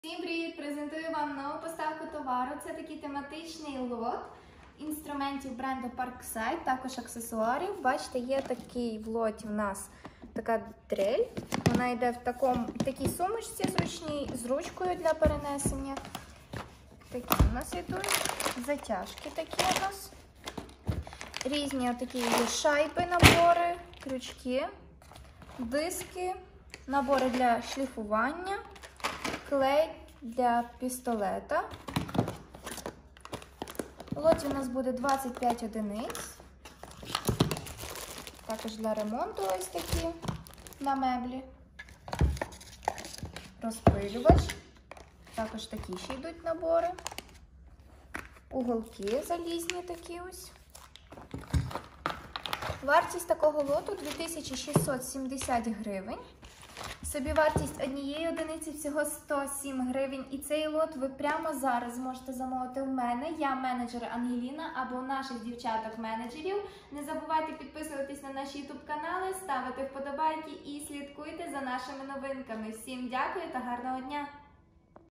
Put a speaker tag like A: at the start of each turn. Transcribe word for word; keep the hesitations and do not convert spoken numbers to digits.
A: Всім привіт! Презентую вам нову поставку товару. Це такий тематичний лот інструментів бренду Parkside, також аксесуарів. Бачите, є такий в лоті в нас така дрель. Вона йде в такому, такій сумочці зручній, з ручкою для перенесення. Такі у нас йдуть, затяжки такі у нас. Різні такі є шайби, набори, крючки, диски, набори для шліфування. Клей для пістолета. У лоті у нас буде двадцять п'ять одиниць. Також для ремонту ось такі на меблі. Розпилювач. Також такі ще йдуть набори. Уголки залізні такі ось. Вартість такого лоту дві тисячі шістсот сімдесят гривень. Собівартість однієї одиниці всього сто сім гривень. І цей лот ви прямо зараз можете замовити в мене. Я менеджер Ангеліна або у наших дівчаток-менеджерів. Не забувайте підписуватись на наші ютуб канали, ставити вподобайки і слідкуйте за нашими новинками. Всім дякую та гарного дня!